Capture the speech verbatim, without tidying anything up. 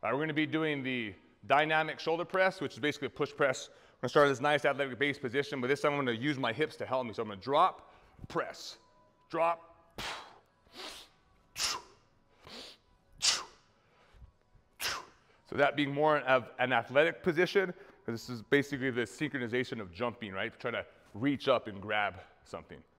All right, we're gonna be doing the dynamic shoulder press, which is basically a push press. I'm gonna start at this nice athletic base position, but this time I'm gonna use my hips to help me. So I'm gonna drop, press, drop. So that being more of an athletic position, because this is basically the synchronization of jumping, right? Try to reach up and grab something.